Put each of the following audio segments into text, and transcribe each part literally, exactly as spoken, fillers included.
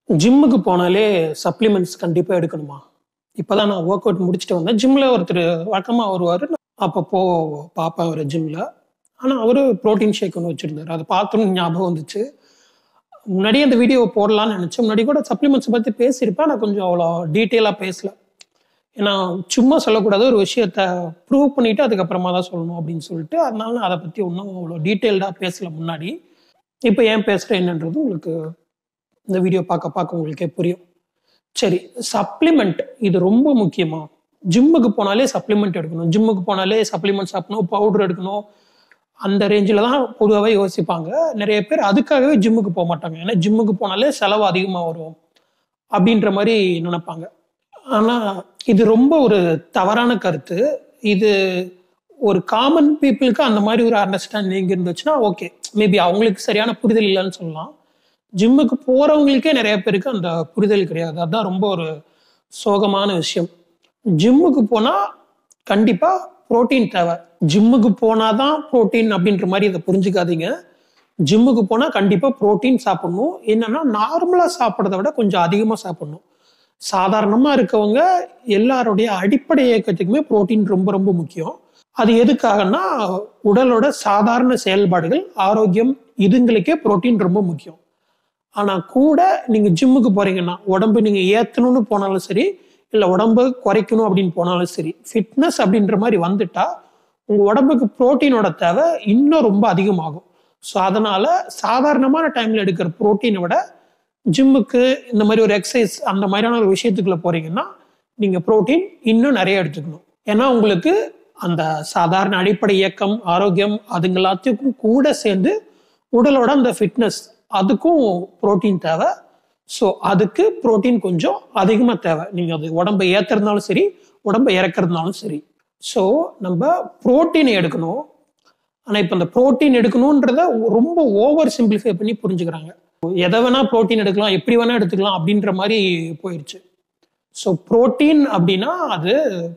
ஜிம்முக்கு போனாலே சப்ளிமெண்ட்ஸ் கண்டிப்பா எடுக்கணுமா? இப்பதான் நான் ஒர்க் அவுட் முடிச்சுட்டு வந்தேன். ஜிம்ல ஒருத்தர் வழக்கமா வருவாரு. அப்பப்போ பார்ப்பேன் அவர ஜிம்ல. ஆனா அவரு புரோட்டீன் ஷேக் ஒண்ணு வச்சிருந்தாரு. அத பார்த்தோனே ஞாபகம் வந்துச்சு. முன்னாடியே அந்த வீடியோ போடலாம்னு நினைச்சேன். முன்னாடி கூட சப்ளிமெண்ட்ஸ் பத்தி பேசியிருப்பேன். ஆனா கொஞ்சம் அவ்வளோ டீட்டெயிலா பேசல. ஏன்னா சும்மா சொல்லக்கூடாது, ஒரு விஷயத்த ப்ரூவ் பண்ணிட்டு அதுக்கப்புறமா தான் சொல்லணும் அப்படின்னு சொல்லிட்டு, அதனால நான் அதை பத்தி ஒன்றும் அவ்வளோ டீட்டெயில்டா பேசல முன்னாடி. இப்போ ஏன் பேசுறேன் என்னன்றது உங்களுக்கு இந்த வீடியோ பார்க்க பார்க்க உங்களுக்கே புரியும். சரி, சப்ளிமெண்ட் இது ரொம்ப முக்கியமா? ஜிம்முக்கு போனாலே சப்ளிமெண்ட் எடுக்கணும், ஜிம்முக்கு போனாலே சப்ளிமெண்ட் சாப்பிடணும், பவுடர் எடுக்கணும், அந்த ரேஞ்சில் தான் பொதுவாகவே யோசிப்பாங்க. நிறைய பேர் அதுக்காகவே ஜிம்முக்கு போக மாட்டாங்க. ஏன்னா ஜிம்முக்கு போனாலே செலவு அதிகமாக வரும் அப்படின்ற மாதிரி நினைப்பாங்க. ஆனால் இது ரொம்ப ஒரு தவறான கருத்து. இது ஒரு காமன் பீப்புளுக்கு அந்த மாதிரி ஒரு அண்டர்ஸ்டாண்டிங் இருந்துச்சுன்னா ஓகே, மேபி அவங்களுக்கு சரியான புரிதல் இல்லைன்னு சொல்லலாம். ஜிம்முக்கு போறவங்களுக்கே நிறைய பேருக்கு அந்த புரிதல் கிடையாது. அதுதான் ரொம்ப ஒரு சோகமான விஷயம். ஜிம்முக்கு போனா கண்டிப்பா புரோட்டீன் தேவை. ஜிம்முக்கு போனாதான் புரோட்டீன் அப்படின்ற மாதிரி இதை புரிஞ்சுக்காதீங்க. ஜிம்முக்கு போனா கண்டிப்பா புரோட்டீன் சாப்பிடணும். என்னன்னா நார்மலா சாப்பிட்றத விட கொஞ்சம் அதிகமா சாப்பிடணும். சாதாரணமா இருக்கவங்க எல்லாருடைய அடிப்படை இயக்கத்துக்குமே புரோட்டீன் ரொம்ப ரொம்ப முக்கியம். அது எதுக்காகனா உடலோட சாதாரண செயல்பாடுகள், ஆரோக்கியம், இதுங்களுக்கே புரோட்டீன் ரொம்ப முக்கியம். ஆனா கூட நீங்க ஜிம்முக்கு போறீங்கன்னா உடம்பு நீங்க ஏத்தணும்னு போனாலும் சரி, இல்ல உடம்பு குறைக்கணும் அப்படின்னு போனாலும் சரி, ஃபிட்னஸ் அப்படின்ற மாதிரி வந்துட்டா உங்க உடம்புக்கு புரோட்டீனோட தேவை இன்னும் ரொம்ப அதிகமாகும். ஸோ அதனால சாதாரணமான டைம்ல எடுக்கிற புரோட்டீனை விட ஜிம்முக்கு இந்த மாதிரி ஒரு எக்ஸசைஸ் அந்த மாதிரியான ஒரு விஷயத்துக்குள்ள போறீங்கன்னா நீங்க புரோட்டீன் இன்னும் நிறைய எடுத்துக்கணும். ஏன்னா உங்களுக்கு அந்த சாதாரண அடிப்படை இயக்கம், ஆரோக்கியம், அதுங்க எல்லாத்துக்கும் கூட சேர்ந்து உடலோட அந்த ஃபிட்னஸ் அதுக்கும் புரோட்டீன் தேவை. ஸோ அதுக்கு புரோட்டீன் கொஞ்சம் அதிகமாக தேவை. நீங்கள் அது உடம்பை ஏற்றுறதுனாலும் சரி, உடம்பை இறக்குறதுனாலும் சரி. ஸோ நம்ம புரோட்டீனை எடுக்கணும். ஆனால் இப்போ இந்த புரோட்டீன் எடுக்கணுன்றத ரொம்ப ஓவர் சிம்பிளிஃபை பண்ணி புரிஞ்சுக்கிறாங்க. எதை வேணா புரோட்டீன் எடுக்கலாம், எப்படி வேணா எடுத்துக்கலாம் அப்படின்ற மாதிரி போயிடுச்சு. ஸோ புரோட்டீன் அப்படின்னா அது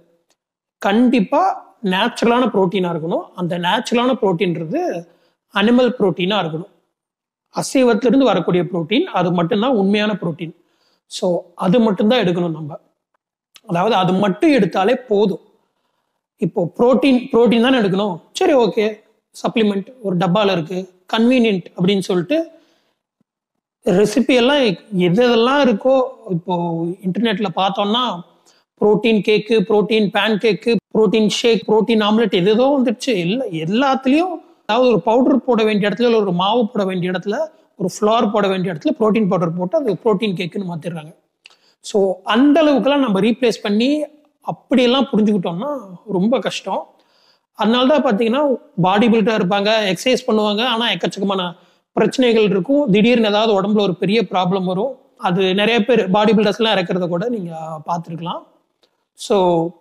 கண்டிப்பாக நேச்சுரலான புரோட்டீனாக இருக்கணும். அந்த நேச்சுரலான புரோட்டீன்றது அனிமல் புரோட்டீனாக இருக்கணும். அசைவத்திலிருந்து வரக்கூடிய புரோட்டீன் அது மட்டும்தான் உண்மையான புரோட்டீன். ஸோ அது மட்டும்தான் எடுக்கணும் நம்ம. அதாவது அது மட்டும் எடுத்தாலே போதும். இப்போ புரோட்டீன் புரோட்டீன் தானே எடுக்கணும், சரி ஓகே, சப்ளிமெண்ட் ஒரு டப்பால இருக்கு, கன்வீனியன்ட் அப்படின்னு சொல்லிட்டு ரெசிபி எல்லாம் எது எதெல்லாம் இருக்கோ இப்போ இன்டர்நெட்ல பார்த்தோம்னா protein cake, protein pancake, protein shake, protein omelette, எது எதோ வந்துடுச்சு. எல்லா எல்லாத்துலயும் அதாவது ஒரு பவுடர் போட வேண்டிய இடத்துல, இல்லை ஒரு மாவு போட வேண்டிய இடத்துல, ஒரு ஃப்ளோர் போட வேண்டிய இடத்துல புரோட்டீன் பவுடர் போட்டு அது புரோட்டீன் கேக்குன்னு மாத்திடுறாங்க. ஸோ அந்த அளவுக்குலாம் நம்ம ரீப்ளேஸ் பண்ணி அப்படியெல்லாம் புரிஞ்சுக்கிட்டோம்னா ரொம்ப கஷ்டம். அதனால தான் பார்த்தீங்கன்னா பாடி பில்டராக இருப்பாங்க, எக்ஸசைஸ் பண்ணுவாங்க, ஆனால் எக்கச்சக்கமான பிரச்சனைகள் இருக்கும். திடீர்னு ஏதாவது உடம்புல ஒரு பெரிய ப்ராப்ளம் வரும். அது நிறைய பேர் பாடி பில்டர்ஸ்லாம் இறக்கிறத கூட நீங்கள் பார்த்துருக்கலாம். ஸோ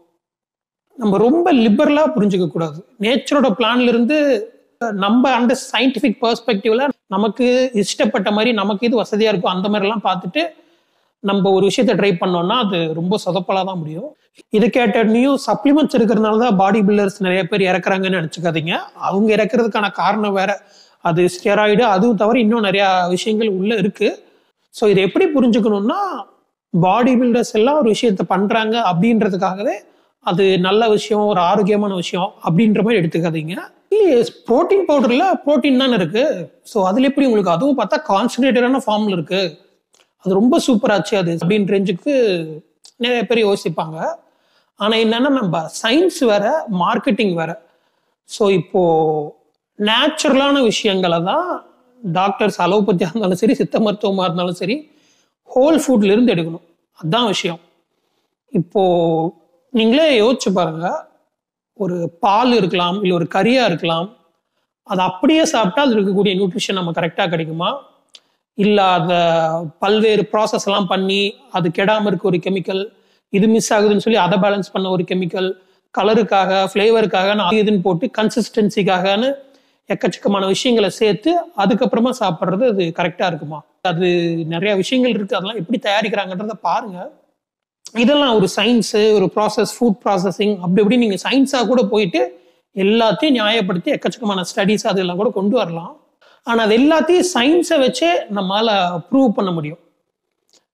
நம்ம ரொம்ப லிபரலா புரிஞ்சுக்க கூடாது. நேச்சரோட பிளான்ல இருந்து நம்ம அந்த சயின்டிபிக் பெர்ஸ்பெக்டிவ்ல நமக்கு இஷ்டப்பட்ட மாதிரி நமக்கு இது வசதியா இருக்கும் அந்த மாதிரி எல்லாம் பார்த்துட்டு நம்ம ஒரு விஷயத்த ட்ரை பண்ணோம்னா அது ரொம்ப சொதப்பலா தான் முடியும். இது கேட்டனையும் சப்ளிமெண்ட்ஸ் இருக்கிறதுனால தான் பாடி பில்டர்ஸ் நிறைய பேர் இறக்குறாங்கன்னு நினைச்சுக்காதீங்க. அவங்க இறக்குறதுக்கான காரணம் வேற. அது ஸ்டெராய்டு, அதுவும் தவிர இன்னும் நிறைய விஷயங்கள் உள்ள இருக்கு. ஸோ இதை எப்படி புரிஞ்சுக்கணும்னா, பாடி பில்டர்ஸ் எல்லாம் ஒரு விஷயத்த பண்றாங்க அப்படின்றதுக்காகவே அது நல்ல விஷயம், ஒரு ஆரோக்கியமான விஷயம் அப்படின்ற மாதிரி எடுத்துக்காதீங்க. புரோட்டீன் பவுடர்ல புரோட்டீன் தானே இருக்கு. ஸோ அதுல எப்படி உங்களுக்கு அதுவும் பார்த்தா கான்சன்ட்ரேட்டடான ஃபார்ம்ல இருக்கு, அது ரொம்ப சூப்பராச்சு அது அப்படின்ற ரேஞ்சுக்கு நிறைய பேர் யோசிப்பாங்க. ஆனா என்னன்னா நம்ம சயின்ஸ் வேற, மார்க்கெட்டிங் வேற. ஸோ இப்போ நேச்சுரலான விஷயங்களை தான் டாக்டர்ஸ் அலோபதியா இருந்தாலும் சரி, சித்த மருத்துவமா இருந்தாலும் சரி, ஹோல் ஃபுட்ல இருந்து எடுக்கணும். அதுதான் விஷயம். இப்போ நீங்களே யோசிச்சு பாருங்க, ஒரு பால் இருக்கலாம், இல்லை ஒரு கறியா இருக்கலாம், அது அப்படியே சாப்பிட்டா அது இருக்கக்கூடிய நியூட்ரிஷன் நம்ம கரெக்டாக கிடைக்குமா? இல்லை அதை பல்வேறு ப்ராசஸ் எல்லாம் பண்ணி அது கெடாமல் இருக்க ஒரு கெமிக்கல், இது மிஸ் ஆகுதுன்னு சொல்லி அதை பேலன்ஸ் பண்ண ஒரு கெமிக்கல், கலருக்காக, ஃப்ளேவருக்காக இதுன்னு போட்டு கன்சிஸ்டன்சிக்காகன்னு எக்கச்சக்கமான விஷயங்களை சேர்த்து அதுக்கப்புறமா சாப்பிட்றது அது கரெக்டாக இருக்குமா? அது நிறைய விஷயங்கள் இருக்கு, அதெல்லாம் எப்படி தயாரிக்கிறாங்கன்றத பாருங்க. இதெல்லாம் ஒரு சயின்ஸு, ஒரு ப்ராசஸ், ஃபுட் ப்ராசஸிங் அப்படி எப்படி நீங்கள் சயின்ஸாக கூட போயிட்டு எல்லாத்தையும் நியாயப்படுத்தி எக்கச்சக்கமான ஸ்டடீஸ் அதெல்லாம் கூட கொண்டு வரலாம். ஆனால் அது எல்லாத்தையும் சயின்ஸை வச்சே நம்மளால ப்ரூவ் பண்ண முடியும்.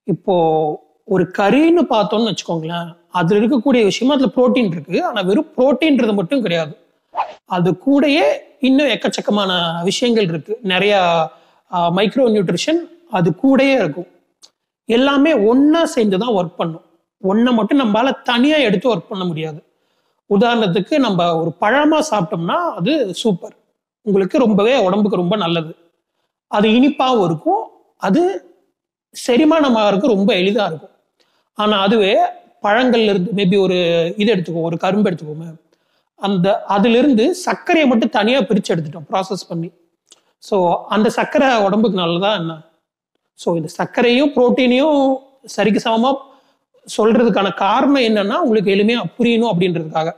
இப்போ ஒரு கறின்னு பார்த்தோம்னு வச்சுக்கோங்களேன், அதுல இருக்கக்கூடிய விஷயமா அதுல புரோட்டீன் இருக்கு. ஆனா வெறும் புரோட்டீன்றது மட்டும் கிடையாது. அது கூடயே இன்னும் எக்கச்சக்கமான விஷயங்கள் இருக்கு. நிறைய மைக்ரோ நியூட்ரிஷன் அது கூடயே இருக்கும். எல்லாமே ஒன்னா சேர்ந்துதான் ஒர்க் பண்ணும். ஒன்ன மட்டும் நம்மளால தனியா எடுத்து ஒர்க் பண்ண முடியாது. உதாரணத்துக்கு நம்ம ஒரு பழமா சாப்பிட்டோம்னா அது சூப்பர், உங்களுக்கு ரொம்பவே உடம்புக்கு ரொம்ப நல்லது. அது இனிப்பாவும் இருக்கும், அது செரிமானமாகறதுக்கு ரொம்ப எளிதா இருக்கும். ஆனா அதுவே பழங்கள்ல இருந்து மேபி ஒரு இது எடுத்துக்கோ, ஒரு கரும்பு எடுத்துக்கோமே, அந்த அதுல இருந்து சர்க்கரையை மட்டும் தனியா பிரிச்சு எடுத்துட்டோம் ப்ராசஸ் பண்ணி. ஸோ அந்த சர்க்கரை உடம்புக்கு நல்லதா என்ன? ஸோ இந்த சர்க்கரையும் புரோட்டீனையும் சரிக்கு சமமா சொல்றதுக்கான காரணம் என்னன்னா உங்களுக்கு எளிமையா புரியணும் அப்படின்றதுக்காக.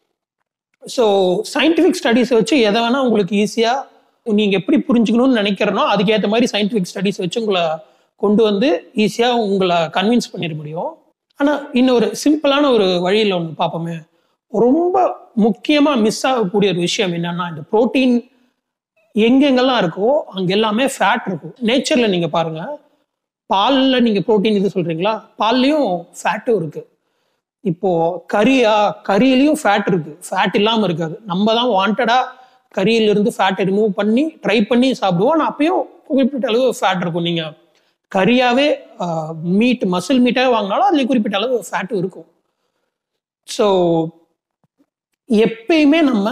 ஸோ சயின்டிபிக் ஸ்டடிஸ் வச்சு எதை வேணா உங்களுக்கு ஈஸியா நீங்க எப்படி புரிஞ்சுக்கணும்னு நினைக்கிறனோ அதுக்கேற்ற மாதிரி சயின்டிபிக் ஸ்டடிஸ் வச்சு உங்களை கொண்டு வந்து ஈஸியா உங்களை கன்வின்ஸ் பண்ணிட முடியும். ஆனா இன்னொரு சிம்பிளான ஒரு வழியில ஒன்று பார்ப்போமே. ரொம்ப முக்கியமா மிஸ் ஆகக்கூடிய ஒரு விஷயம் என்னன்னா, இந்த புரோட்டீன் எங்கெங்கெல்லாம் இருக்கோ அங்க எல்லாமே ஃபேட் இருக்கும். நேச்சர்ல நீங்க பாருங்க, பால்ல நீங்க புரோட்டீன் இது சொல்றீங்களா, பால்லயும் ஃபேட்டும் இருக்கு. இப்போ கறியா, கறியிலையும் ஃபேட் இருக்கு, ஃபேட் இல்லாம இருக்காது. நம்ம தான் வாண்டடா கறியில இருந்து ஃபேட்டை ரிமூவ் பண்ணி ட்ரை பண்ணி சாப்பிடுவோம். ஆனால் அப்பயும் குறிப்பிட்ட அளவு ஃபேட் இருக்கும். நீங்க கறியாவே மீட் மசில் மீட்டாவே வாங்கினாலும் அதுல குறிப்பிட்ட அளவு ஃபேட்டும் இருக்கும். ஸோ எப்பயுமே நம்ம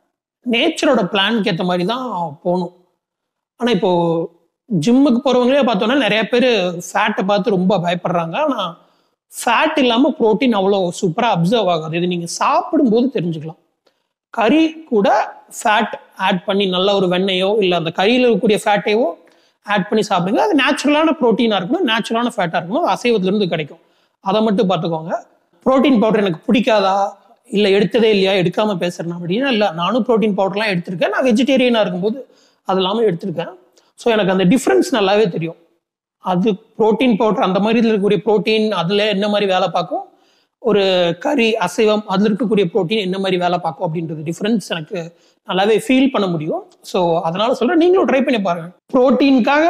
நேச்சரோட பிளானுக்கு ஏற்ற மாதிரி தான் போகணும். ஆனால் இப்போ ஜிம்முக்கு போறவங்களே பார்த்தோம்னா நிறைய பேர் ஃபேட்டை பார்த்து ரொம்ப பயப்படுறாங்க. ஆனால் ஃபேட் இல்லாமல் ப்ரோட்டீன் அவ்வளோ சூப்பராக அப்சர்வ் ஆகாது. இது நீங்கள் சாப்பிடும்போது தெரிஞ்சுக்கலாம். கறி கூட ஃபேட் ஆட் பண்ணி நல்ல ஒரு வெண்ணையோ இல்லை அந்த கறியில் இருக்கக்கூடிய ஃபேட்டையோ ஆட் பண்ணி சாப்பிடுங்க. அது நேச்சுரலான ப்ரோட்டீனாக இருக்கணும், நேச்சுரலான ஃபேட்டாக இருக்கணும், அசைவத்திலிருந்து கிடைக்கும். அதை மட்டும் பார்த்துக்கோங்க. ப்ரோட்டீன் பவுடர் எனக்கு பிடிக்காதா, இல்லை எடுத்ததே இல்லையா, எடுக்காம பேசுறேன் அப்படின்னா இல்லை, நானும் ப்ரோட்டீன் பவுடர்லாம் எடுத்திருக்கேன். நான் வெஜிடேரியனாக இருக்கும்போது அது எல்லாமே எடுத்திருக்கேன். ஸோ எனக்கு அந்த டிஃப்ரென்ஸ் நல்லாவே தெரியும். அது ப்ரோட்டீன் பவுடர் அந்த மாதிரி இருக்கக்கூடிய ப்ரோட்டீன் அதில் என்ன மாதிரி வேலை பார்க்கும், ஒரு கறி அசைவம் அதில் இருக்கக்கூடிய ப்ரோட்டீன் என்ன மாதிரி வேலை பார்க்கும் அப்படின்றது டிஃப்ரென்ஸ் எனக்கு நல்லாவே ஃபீல் பண்ண முடியும். ஸோ அதனால சொல்கிறேன், நீங்களும் ட்ரை பண்ணி பாருங்க. ப்ரோட்டீனுக்காக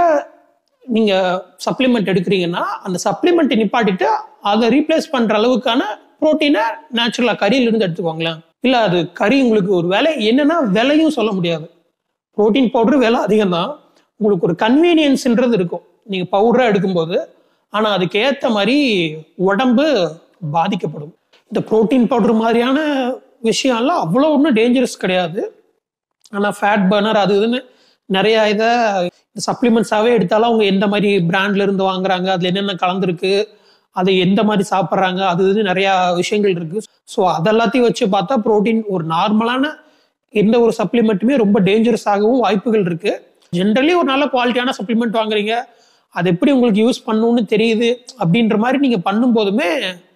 நீங்கள் சப்ளிமெண்ட் எடுக்கிறீங்கன்னா அந்த சப்ளிமெண்ட்டை நிப்பாட்டிட்டு அதை ரீப்ளேஸ் பண்ணுற அளவுக்கான ப்ரோட்டீனை நேச்சுரலாக கறியிலிருந்து எடுத்துக்கோங்களேன். இல்லை அது கறி உங்களுக்கு ஒரு விலை என்னன்னா விலையும் சொல்ல முடியாது. ப்ரோட்டீன் பவுடர் விலை அதிகம் தான், உங்களுக்கு ஒரு கன்வீனியன்ஸ்ன்றது இருக்கும் நீங்கள் பவுடராக எடுக்கும்போது. ஆனால் அதுக்கு ஏற்ற மாதிரி உடம்பு பாதிக்கப்படும். இந்த ப்ரோட்டீன் பவுடர் மாதிரியான விஷயம்லாம் அவ்வளோ ஒன்றும் டேஞ்சரஸ் கிடையாது. ஆனால் ஃபேட் பர்னர் அது இதுன்னு நிறைய இதை சப்ளிமெண்ட்ஸாகவே எடுத்தாலும் அவங்க எந்த மாதிரி பிராண்ட்ல இருந்து வாங்குறாங்க, அதில் என்னென்ன கலந்துருக்கு, அதை எந்த மாதிரி சாப்பிட்றாங்க, அது இது நிறையா விஷயங்கள் இருக்கு. ஸோ அதெல்லாத்தையும் வச்சு பார்த்தா ப்ரோட்டீன் ஒரு நார்மலான எந்த ஒரு சப்ளிமெண்ட்டுமே ரொம்ப டேஞ்சரஸ் ஆகவும் வாய்ப்புகள் இருக்கு. ஜென்ரலி ஒரு நல்ல குவாலிட்டியான சப்ளிமெண்ட் வாங்குறீங்க, அது எப்படி உங்களுக்கு யூஸ் பண்ணணும்னு தெரியுது அப்படின்ற மாதிரி நீங்கள் பண்ணும்போதுமே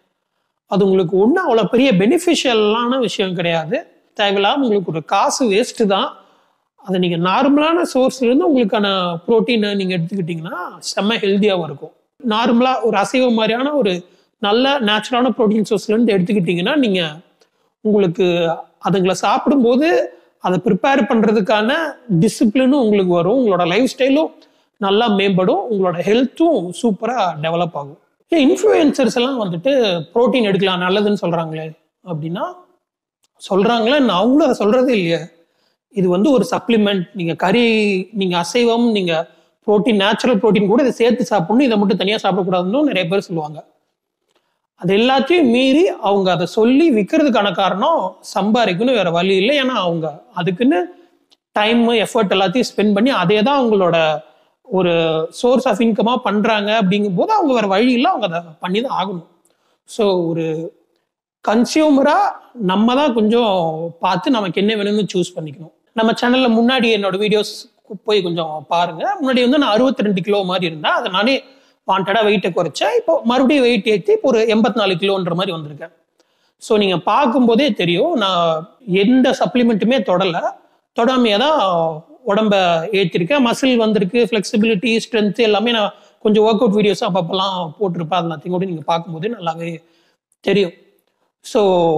அது உங்களுக்கு ஒன்றும் அவ்வளோ பெரிய பெனிஃபிஷியலான விஷயம் கிடையாது. தேவையில்லாமல் உங்களுக்கு ஒரு காசு வேஸ்ட்டு தான். அதை நீங்கள் நார்மலான சோர்ஸ்லேருந்து உங்களுக்கான ப்ரோட்டீனை நீங்கள் எடுத்துக்கிட்டிங்கன்னா செம்ம ஹெல்த்தியாகவும் இருக்கும். நார்மலாக ஒரு அசைவம் மாதிரியான ஒரு நல்ல நேச்சுரலான ப்ரோட்டீன் சோர்ஸ்லேருந்து எடுத்துக்கிட்டிங்கன்னா நீங்கள் உங்களுக்கு அதுங்களை சாப்பிடும்போது அதை ப்ரிப்பேர் பண்ணுறதுக்கான டிசிப்ளினும் உங்களுக்கு வரும், உங்களோட லைஃப் ஸ்டைலும் நல்லா மேம்படும், உங்களோட ஹெல்த்தும் சூப்பராக டெவலப் ஆகும். ஏன் இன்ஃப்ளூயன்சர்ஸ் எல்லாம் வந்துட்டு ப்ரோட்டீன் எடுக்கலாம் நல்லதுன்னு சொல்கிறாங்களே அப்படின்னா, சொல்கிறாங்களே நான் அவங்களும் அதை சொல்கிறதே இல்லையே. இது வந்து ஒரு சப்ளிமெண்ட், நீங்கள் கறி, நீங்கள் அசைவம், நீங்கள் ப்ரோட்டீன் நேச்சுரல் ப்ரோட்டீன் கூட இதை சேர்த்து சாப்பிடணும், இதை மட்டும் தனியாக சாப்பிடக்கூடாதுன்னு நிறைய பேர் சொல்லுவாங்க. அது எல்லாத்தையும் மீறி அவங்க அதை சொல்லி விற்கிறதுக்கான காரணம் சம்பாதிக்கணும், வேற வழி இல்லை. ஏன்னா அவங்க அதுக்குன்னு டைம் எஃபர்ட் எல்லாத்தையும் ஸ்பெண்ட் பண்ணி அதே தான் அவங்களோட ஒரு சோர்ஸ் ஆஃப் இன்கமாக பண்ணுறாங்க. அப்படிங்கும் போது அவங்க வேற வழி இல்லை, அவங்க அதை பண்ணி தான் ஆகணும். ஸோ ஒரு கன்சியூமராக நம்ம தான் கொஞ்சம் பார்த்து நமக்கு என்ன வேணும்னு சூஸ் பண்ணிக்கணும். நம்ம சேனலில் முன்னாடி என்னோட வீடியோஸ் போய் கொஞ்சம் பாருங்க. முன்னாடி வந்து நான் அறுபத்தி ரெண்டு கிலோ மாதிரி இருந்தேன், அதை நானே வாண்டடா வெயிட்டை குறைச்சேன். இப்போ மறுபடியும் வெயிட் ஏற்றி இப்போ ஒரு எண்பத்தி நாலு கிலோன்ற மாதிரி வந்திருக்கேன். ஸோ நீங்கள் பார்க்கும்போதே தெரியும், நான் எந்த சப்ளிமெண்ட்டுமே தொடலை, தொடாமையே தான் உடம்ப ஏற்றிருக்கேன். மசில் வந்திருக்கு, ஃப்ளெக்சிபிலிட்டி, ஸ்ட்ரென்த் எல்லாமே நான் கொஞ்சம் ஒர்க் அவுட் வீடியோஸ் அப்பப்பெல்லாம் போட்டிருப்பேன். அது எல்லாத்தையும் கூட நீங்கள் பார்க்கும்போது நல்லாவே தெரியும். ஸோ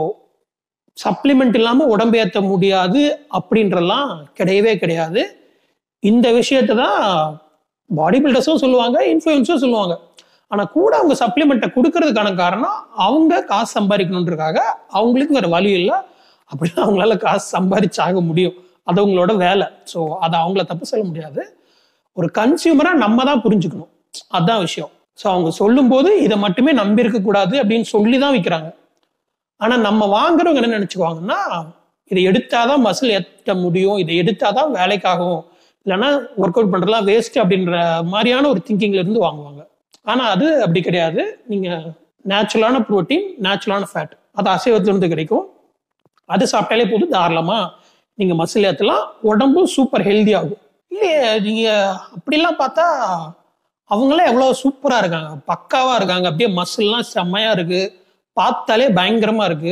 சப்ளிமெண்ட் இல்லாமல் உடம்பு ஏற்ற முடியாது அப்படின்றலாம் கிடையவே கிடையாது. இந்த விஷயத்தை தான் பாடி பில்டர்ஸும் சொல்லுவாங்க, இன்ஃப்ளூயன்ஸும் சொல்லுவாங்க. ஆனால் கூட அவங்க சப்ளிமெண்ட்டை கொடுக்கறதுக்கான காரணம் அவங்க காசு சம்பாதிக்கணுன்றதுக்காக அவங்களுக்கு வேற வழி இல்லை. அப்படின்னா அவங்களால காசு சம்பாதிச்சாக முடியும், அது அவங்களோட வேலை. ஸோ அதை அவங்கள தப்பு சொல்ல முடியாது. ஒரு கன்சியூமராக நம்ம தான் புரிஞ்சுக்கணும், அதுதான் விஷயம். ஸோ அவங்க சொல்லும்போது இதை மட்டுமே நம்பி இருக்கக்கூடாது அப்படின்னு சொல்லி தான் விற்கிறாங்க. ஆனால் நம்ம வாங்குறவங்க என்ன நினச்சிக்குவாங்கன்னா, இதை எடுத்தாதான் மசில் ஏற்ற முடியும், இதை எடுத்தாதான் வேலைக்காகும், இல்லைன்னா ஒர்க் அவுட் பண்ணுறதுலாம் வேஸ்ட் அப்படின்ற மாதிரியான ஒரு திங்கிங்ல இருந்து வாங்குவாங்க. ஆனால் அது அப்படி கிடையாது. நீங்கள் நேச்சுரலான ப்ரோட்டீன், நேச்சுரலான ஃபேட் அது அசைவத்திலிருந்து கிடைக்கும். அது சாப்பிட்டாலே போதும், தாராளமாக நீங்கள் மசில் ஏற்றலாம், உடம்பும் சூப்பர் ஹெல்தி ஆகும். இல்லையே நீங்கள் அப்படிலாம் பார்த்தா அவங்களாம் எவ்வளோ சூப்பராக இருக்காங்க, பக்காவாக இருக்காங்க, அப்படியே மசில்லாம் செம்மையாக இருக்குது, பார்த்தாலே பயங்கரமா இருக்கு.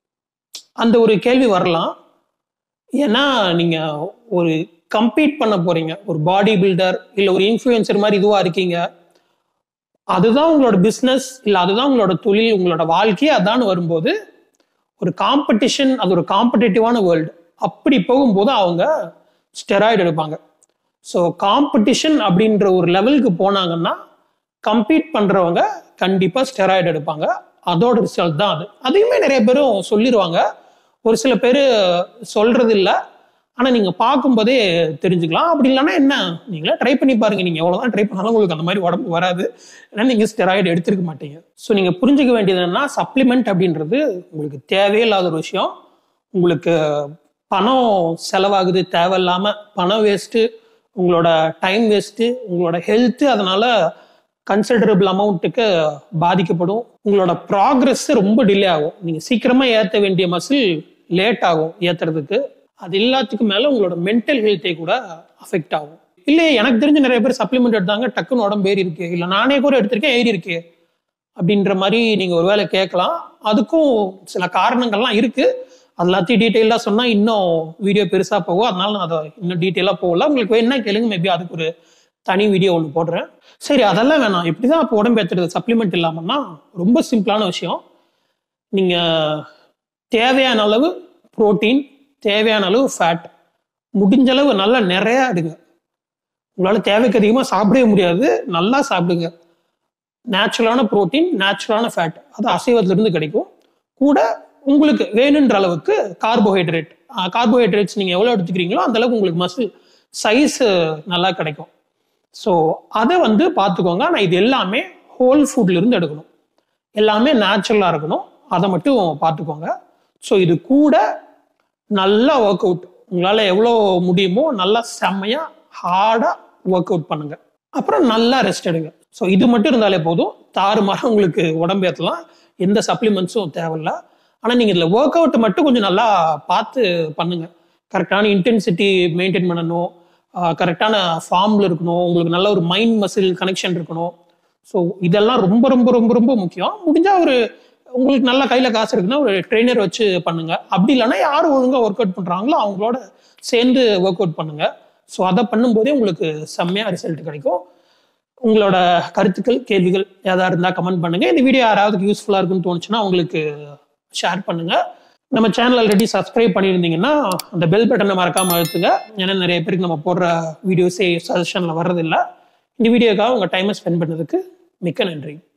அந்த ஒரு கேள்வி வரலாம். ஏன்னா நீங்க ஒரு கம்பீட் பண்ண போறீங்க, ஒரு பாடி பில்டர் இல்ல ஒரு இன்ஃப்ளூயன்சர் மாதிரி இதுவா இருக்கீங்க, அதுதான் உங்களோட பிஸ்னஸ் இல்ல அதுதான் உங்களோட தொழில், உங்களோட வாழ்க்கையே அதான் வரும்போது ஒரு காம்படிஷன், அது ஒரு காம்படிட்டிவான வேர்ல்டு. அப்படி போகும்போது அவங்க ஸ்டெராய்டு எடுப்பாங்க. ஸோ காம்படிஷன் அப்படின்ற ஒரு லெவலுக்கு போனாங்கன்னா கம்பீட் பண்றவங்க கண்டிப்பா ஸ்டெராய்டு எடுப்பாங்க. அதோட ரிசல்ட் தான் அது. அதையுமே நிறைய பேரும் சொல்லிடுவாங்க, ஒரு சில பேர் சொல்றது இல்லை. ஆனால் நீங்கள் பார்க்கும்போதே தெரிஞ்சுக்கலாம். அப்படி இல்லைன்னா என்ன, நீங்களே ட்ரை பண்ணி பாருங்க, நீங்கள் எவ்வளோதான் ட்ரை பண்ணாலும் உங்களுக்கு அந்த மாதிரி உடம்பு வராது, ஏன்னா நீங்கள் ஸ்டெராய்டு எடுத்துருக்க மாட்டீங்க. ஸோ நீங்கள் புரிஞ்சுக்க வேண்டியது என்னன்னா, சப்ளிமெண்ட் அப்படின்றது உங்களுக்கு தேவையில்லாத ஒரு விஷயம். உங்களுக்கு பணம் செலவாகுது தேவையில்லாமல், பணம் வேஸ்ட்டு, உங்களோட டைம் வேஸ்ட்டு, உங்களோட ஹெல்த்து அதனால கன்சிடரபிள் அமௌண்ட்டுக்கு பாதிக்கப்படும். உங்களோட ப்ராக்ரஸ் ரொம்ப டிலே ஆகும். நீங்கள் சீக்கிரமாக ஏற்ற வேண்டிய மசில் லேட் ஆகும் ஏற்றுறதுக்கு. அது எல்லாத்துக்கும் மேலே உங்களோட மென்டல் ஹெல்த்தே கூட அஃபெக்ட் ஆகும். இல்லையே எனக்கு தெரிஞ்ச நிறைய பேர் சப்ளிமெண்ட் எடுத்தாங்க, டக்குன்னு உடம்பு ஏறி இருக்கு, இல்லை நானே கூட எடுத்திருக்கேன் ஏறி இருக்கு அப்படின்ற மாதிரி நீங்கள் ஒரு வேளை கேட்கலாம். அதுக்கும் சில காரணங்கள்லாம் இருக்குது. அது எல்லாத்தையும் டீட்டெயிலாக சொன்னால் இன்னும் வீடியோ பெருசாக போகும், அதனால நான் அதை இன்னும் டீட்டெயிலாக போகல. உங்களுக்கு என்ன கேளுங்க, மேபி அதுக்கு ஒரு தனி வீடியோ ஒன்று போடுறேன். சரி, அதெல்லாம் வேணாம். இப்படிதான் இப்போ உடம்பு ஏற்றுறது சப்ளிமெண்ட் இல்லாமல்னா ரொம்ப சிம்பிளான விஷயம். நீங்கள் தேவையான அளவு ப்ரோட்டீன், தேவையான அளவு ஃபேட், முடிஞ்ச அளவு நல்லா நிறையா எடுங்க. உங்களால் தேவைக்கு அதிகமாக சாப்பிடவே முடியாது, நல்லா சாப்பிடுங்க. நேச்சுரலான ப்ரோட்டீன், நேச்சுரலான ஃபேட் அது அசைவத்திலிருந்து கிடைக்கும். கூட உங்களுக்கு வேணுன்ற அளவுக்கு கார்போஹைட்ரேட், கார்போஹைட்ரேட்ஸ் நீங்கள் எவ்வளோ எடுத்துக்கிறீங்களோ அந்த அளவுக்கு உங்களுக்கு மசில் சைஸ் நல்லா கிடைக்கும். ஸோ அதை வந்து பார்த்துக்கோங்க. ஆனால் இது எல்லாமே ஹோல் ஃபுட்ல இருந்து எடுக்கணும், எல்லாமே நேச்சுரலாக இருக்கணும், அதை மட்டும் பார்த்துக்கோங்க. ஸோ இது கூட நல்லா ஒர்க் அவுட், உங்களால் எவ்வளோ முடியுமோ நல்லா செம்மையாக ஹார்டாக ஒர்க் அவுட் பண்ணுங்க. அப்புறம் நல்லா ரெஸ்ட் எடுங்க. ஸோ இது மட்டும் இருந்தாலே போதும், தாறுமாறாக உங்களுக்கு உடம்பு ஏற்றலாம், எந்த சப்ளிமெண்ட்ஸும் தேவையில்லை. ஆனால் நீங்கள் இதில் ஒர்க் அவுட் மட்டும் கொஞ்சம் நல்லா பார்த்து பண்ணுங்க. கரெக்டான இன்டென்சிட்டி மெயின்டைன் பண்ணணும், கரெக்டான ஃபார்மில் இருக்கணும், உங்களுக்கு நல்ல ஒரு மைண்ட் மசில் கனெக்ஷன் இருக்கணும். ஸோ இதெல்லாம் ரொம்ப ரொம்ப ரொம்ப ரொம்ப முக்கியம். முடிஞ்சால் ஒரு உங்களுக்கு நல்ல கையில் காசு இருக்குன்னா ஒரு ட்ரெயினர் வச்சு பண்ணுங்க. அப்படி இல்லைன்னா யார் ஒழுங்காக ஒர்க் அவுட் பண்ணுறாங்களோ அவங்களோட சேர்ந்து ஒர்க் அவுட் பண்ணுங்க. ஸோ அதை பண்ணும்போதே உங்களுக்கு செம்மையாக ரிசல்ட் கிடைக்கும். உங்களோட கருத்துக்கள், கேள்விகள் ஏதாவது இருந்தால் கமெண்ட் பண்ணுங்க. இந்த வீடியோ யாராவது யூஸ்ஃபுல்லாக இருக்குன்னு தோணுச்சுன்னா உங்களுக்கு ஷேர் பண்ணுங்க. நம்ம சேனல் ஆல்ரெடி சப்ஸ்கிரைப் பண்ணியிருந்தீங்கன்னா அந்த பெல் பட்டனை மறக்காமல் அழுத்துங்க. ஏன்னா நிறைய பேருக்கு நம்ம போடுற வீடியோஸே சஜஷனில் வர்றதில்லை. இந்த வீடியோக்காக உங்கள் டைமை ஸ்பெண்ட் பண்ணதுக்கு மிக்க நன்றி.